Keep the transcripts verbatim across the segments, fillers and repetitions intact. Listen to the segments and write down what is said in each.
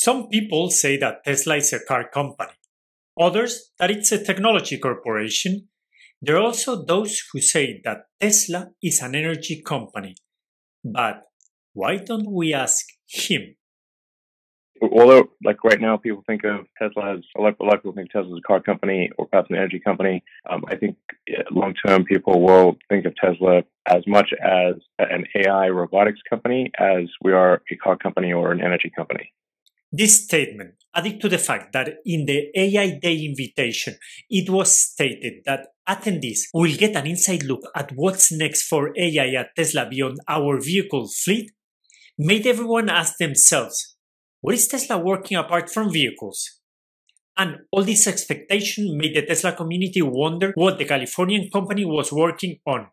Some people say that Tesla is a car company, others that it's a technology corporation. There are also those who say that Tesla is an energy company. But why don't we ask him? Although, like right now, people think of Tesla as a lot, a lot of people think Tesla is a car company or perhaps an energy company. Um, I think long term, people will think of Tesla as much as an A I robotics company as we are a car company or an energy company. This statement, added to the fact that in the A I Day invitation, it was stated that attendees will get an inside look at what's next for A I at Tesla beyond our vehicle fleet, made everyone ask themselves, what is Tesla working apart from vehicles? And all this expectation made the Tesla community wonder what the Californian company was working on.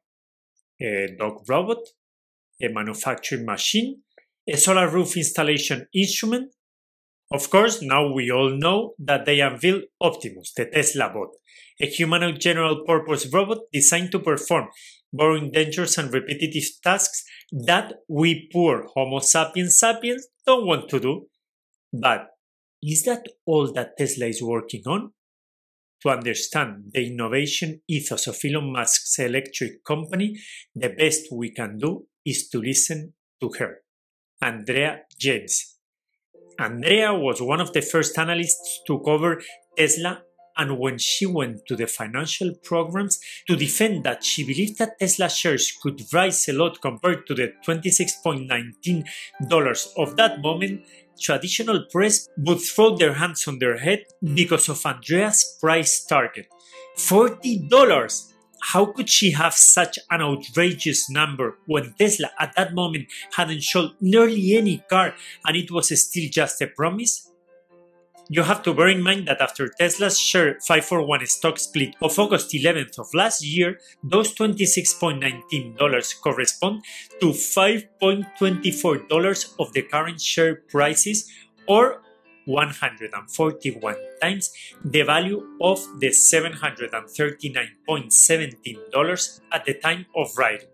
A dog robot? A manufacturing machine? A solar roof installation instrument? Of course, now we all know that they unveiled Optimus, the Tesla bot, a humanoid general-purpose robot designed to perform boring, dangerous and repetitive tasks that we poor Homo sapiens sapiens don't want to do. But is that all that Tesla is working on? To understand the innovation ethos of Elon Musk's electric company, the best we can do is to listen to her, Andrea James. Andrea was one of the first analysts to cover Tesla, and when she went to the financial programs to defend that she believed that Tesla shares could rise a lot compared to the twenty-six dollars and nineteen cents of that moment, traditional press would throw their hands on their head because of Andrea's price target. forty dollars! How could she have such an outrageous number when Tesla at that moment hadn't sold nearly any car and it was still just a promise? You have to bear in mind that after Tesla's share five for one stock split of August eleventh of last year, those twenty-six dollars and nineteen cents correspond to five dollars and twenty-four cents of the current share prices, or one hundred forty-one times the value of the seven hundred thirty-nine dollars and seventeen cents at the time of writing.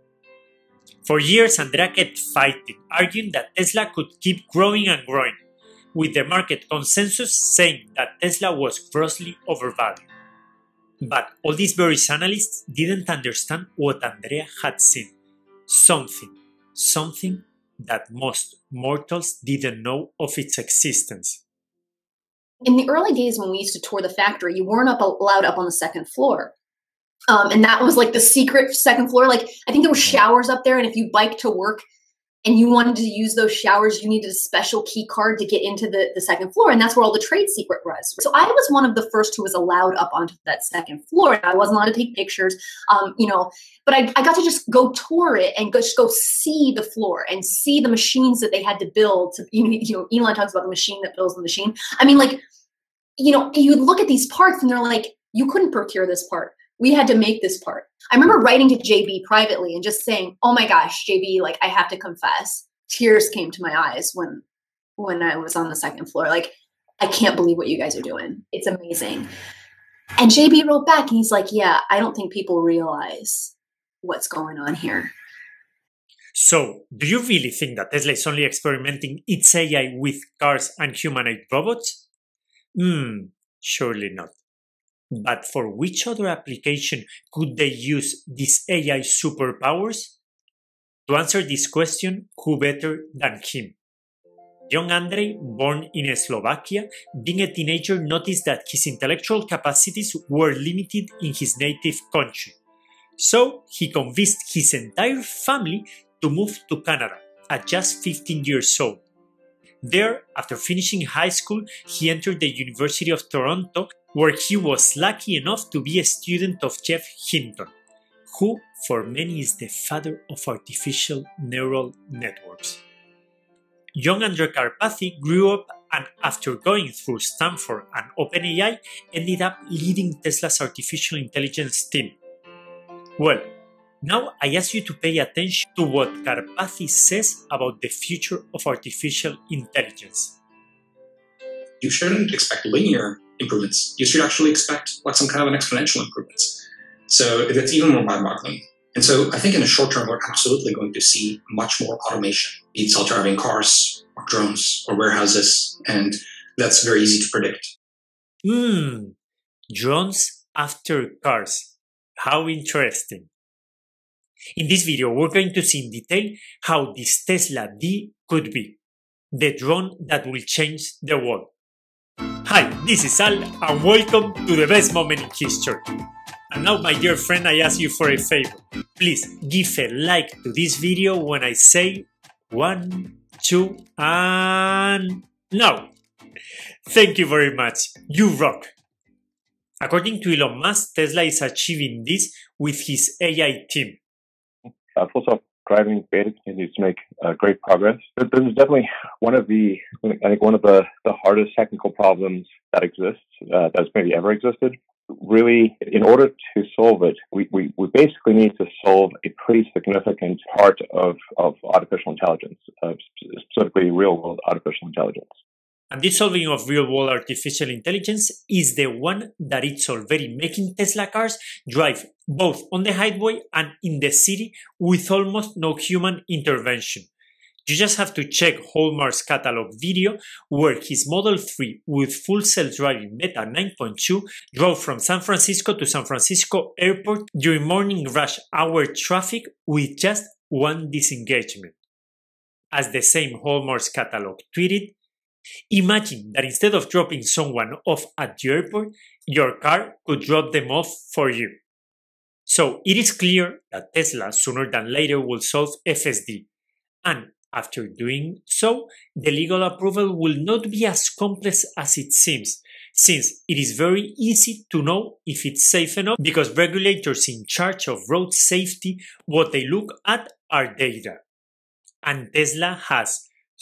For years, Andrea kept fighting, arguing that Tesla could keep growing and growing, with the market consensus saying that Tesla was grossly overvalued. But all these various analysts didn't understand what Andrea had seen. Something, something that most mortals didn't know of its existence. In the early days when we used to tour the factory, you weren't up, allowed up on the second floor. Um, and that was like the secret second floor. Like, I think there were showers up there, and if you biked to work and you wanted to use those showers, you needed a special key card to get into the, the second floor. And that's where all the trade secret was. So I was one of the first who was allowed up onto that second floor. And I wasn't allowed to take pictures, um, you know, but I, I got to just go tour it and go, just go see the floor and see the machines that they had to build. To, you know, you know, Elon talks about the machine that builds the machine. I mean, like, you know, you would look at these parts and they're like, you couldn't procure this part. We had to make this part. I remember writing to J B privately and just saying, oh my gosh, J B, like, I have to confess. Tears came to my eyes when, when I was on the second floor. Like, I can't believe what you guys are doing. It's amazing. And J B wrote back and he's like, yeah, I don't think people realize what's going on here. So, do you really think that Tesla is only experimenting its A I with cars and humanoid robots? Hmm, surely not. But for which other application could they use these A I superpowers? To answer this question, who better than him? Young Andrej, born in Slovakia, being a teenager, noticed that his intellectual capacities were limited in his native country. So he convinced his entire family to move to Canada at just fifteen years old. There, after finishing high school, he entered the University of Toronto, where he was lucky enough to be a student of Jeff Hinton, who for many is the father of artificial neural networks. Young Andrej Karpathy grew up and, after going through Stanford and OpenAI, ended up leading Tesla's artificial intelligence team. Well, now I ask you to pay attention to what Karpathy says about the future of artificial intelligence. You shouldn't expect linear improvements. You should actually expect like some kind of an exponential improvements. So that's even more mind-boggling. And so I think in the short term, we're absolutely going to see much more automation, be it self-driving cars or drones or warehouses, and that's very easy to predict. Hmm, drones after cars. How interesting. In this video, we're going to see in detail how this Tesla D could be the drone that will change the world. Hi, this is Al, and welcome to the best moment in history. And now, my dear friend, I ask you for a favor. Please give a like to this video when I say one, two, and now. Thank you very much. You rock. According to Elon Musk, Tesla is achieving this with his A I team. Uh, full self-driving beta continues to make uh, great progress. This is definitely one of the, I think, one of the, the hardest technical problems that exists, uh, that's maybe ever existed. Really, in order to solve it, we, we, we basically need to solve a pretty significant part of, of artificial intelligence, uh, specifically real-world artificial intelligence. And this solving of real-world artificial intelligence is the one that it's already making Tesla cars drive both on the highway and in the city with almost no human intervention. You just have to check Hallmark's catalog video where his Model three with full self-driving beta nine point two drove from San Francisco to San Francisco Airport during morning rush hour traffic with just one disengagement. As the same Hallmark's catalog tweeted, imagine that instead of dropping someone off at the airport, your car could drop them off for you. So it is clear that Tesla sooner than later will solve F S D. And after doing so, the legal approval will not be as complex as it seems, since it is very easy to know if it's safe enough because regulators in charge of road safety, what they look at are data. And Tesla has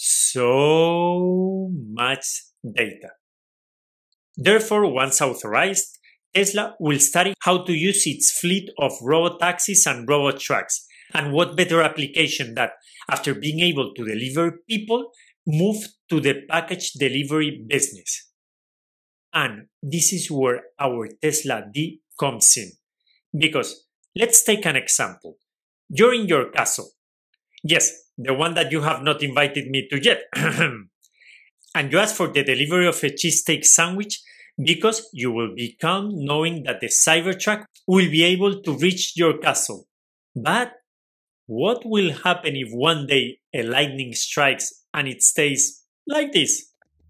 so much data. Therefore, once authorized, Tesla will study how to use its fleet of robotaxis and robot trucks. And what better application that, after being able to deliver people, move to the package delivery business. And this is where our Tesla D comes in. Because let's take an example. You're in your castle. Yes, the one that you have not invited me to yet. And you ask for the delivery of a cheesesteak sandwich because you will be calm knowing that the Cybertruck will be able to reach your castle. But what will happen if one day a lightning strikes and it stays like this?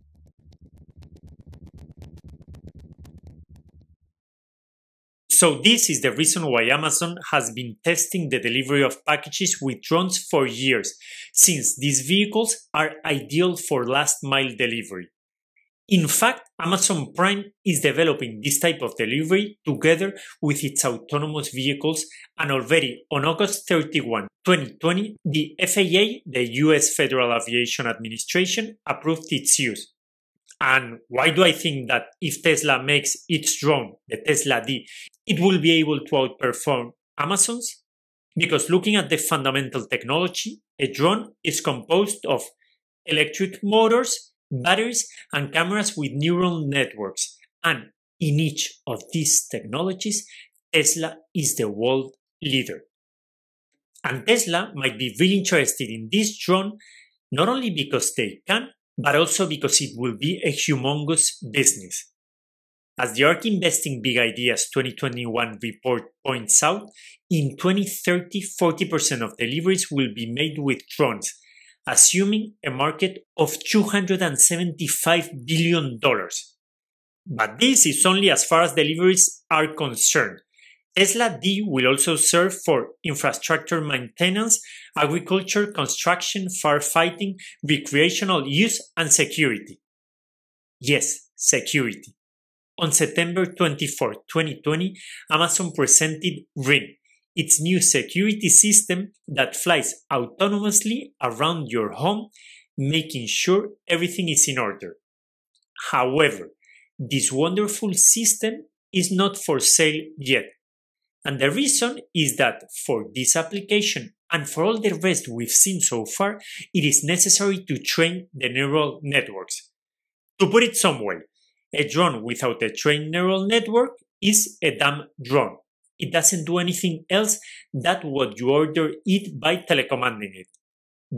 So this is the reason why Amazon has been testing the delivery of packages with drones for years, since these vehicles are ideal for last mile delivery. In fact, Amazon Prime is developing this type of delivery together with its autonomous vehicles, and already on August thirty-first, twenty twenty, the F A A, the U S Federal Aviation Administration, approved its use. And why do I think that if Tesla makes its drone, the Tesla D, it will be able to outperform Amazon's? Because looking at the fundamental technology, a drone is composed of electric motors, batteries, and cameras with neural networks. And in each of these technologies, Tesla is the world leader. And Tesla might be really interested in this drone, not only because they can, but also because it will be a humongous business. As the ARK Investing Big Ideas twenty twenty-one report points out, in twenty thirty, forty percent of deliveries will be made with drones, assuming a market of two hundred seventy-five billion dollars. But this is only as far as deliveries are concerned. Tesla D will also serve for infrastructure maintenance, agriculture, construction, firefighting, recreational use, and security. Yes, security. On September twenty-fourth, twenty twenty, Amazon presented Ring, its new security system that flies autonomously around your home, making sure everything is in order. However, this wonderful system is not for sale yet. And the reason is that for this application and for all the rest we've seen so far, it is necessary to train the neural networks. To put it some way, a drone without a trained neural network is a dumb drone. It doesn't do anything else than what you order it by telecommanding it. But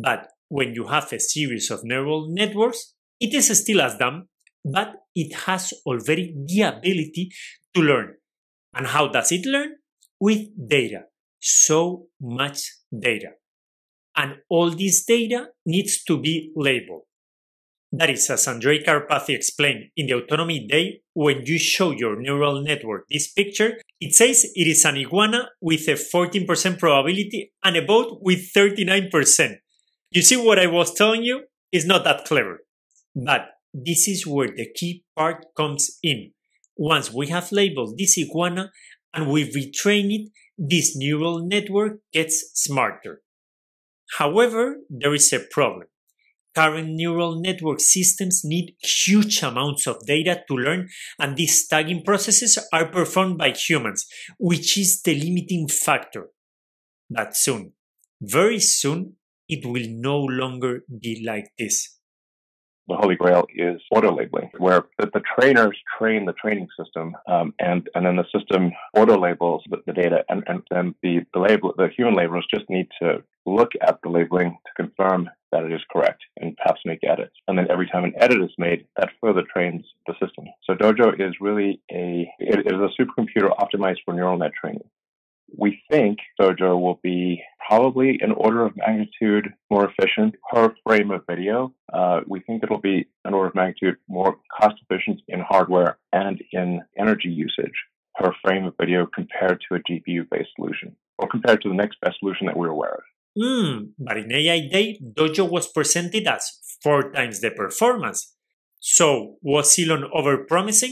when you have a series of neural networks, it is still as dumb, but it has already the ability to learn. And how does it learn? With data. So much data. And all this data needs to be labeled. That is, as Andrej Karpathy explained in the Autonomy Day, when you show your neural network this picture, it says it is an iguana with a fourteen percent probability and a boat with thirty-nine percent. You see what I was telling you? It's not that clever. But this is where the key part comes in. Once we have labeled this iguana and we retrain it, this neural network gets smarter. However, there is a problem. Current neural network systems need huge amounts of data to learn, and these tagging processes are performed by humans, which is the limiting factor. But soon, very soon, it will no longer be like this. The holy grail is auto-labeling, where the, the trainers train the training system, um, and, and then the system auto-labels the, the data, and, and then the, the, label, the human labelers just need to look at the labeling to confirm that it is correct and perhaps make edits. And then every time an edit is made, that further trains the system. So Dojo is really a, it is a supercomputer optimized for neural net training. We think Dojo will be probably an order of magnitude more efficient per frame of video. Uh, we think it'll be an order of magnitude more cost efficient in hardware and in energy usage per frame of video compared to a G P U-based solution, or compared to the next best solution that we're aware of. Hmm, but in A I Day, Dojo was presented as four times the performance. So, was Elon overpromising?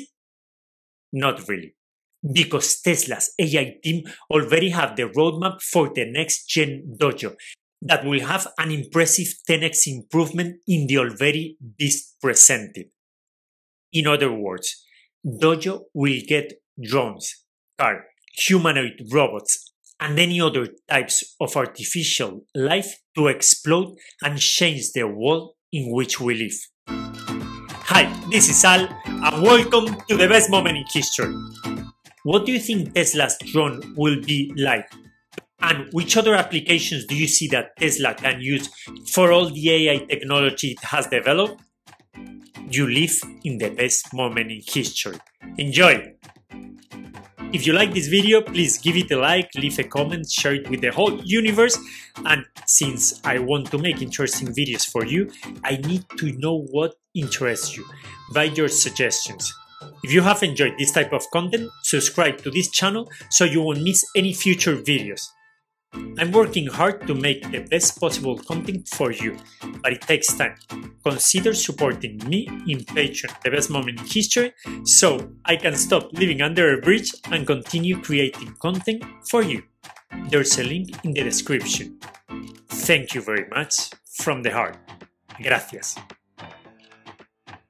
Not really. Because Tesla's A I team already have the roadmap for the next-gen Dojo that will have an impressive ten x improvement in the already beast presented. In other words, Dojo will get drones, cars, humanoid robots, and any other types of artificial life to explode and change the world in which we live. Hi, this is Al, and welcome to the best moment in history. What do you think Tesla's drone will be like? And which other applications do you see that Tesla can use for all the A I technology it has developed? You live in the best moment in history. Enjoy! If you like this video, please give it a like, leave a comment, share it with the whole universe. And since I want to make interesting videos for you, I need to know what interests you. Write your suggestions. If you have enjoyed this type of content, subscribe to this channel so you won't miss any future videos. I'm working hard to make the best possible content for you, but it takes time. Consider supporting me in Patreon, the best moment in history, so I can stop living under a bridge and continue creating content for you. There's a link in the description. Thank you very much from the heart. Gracias.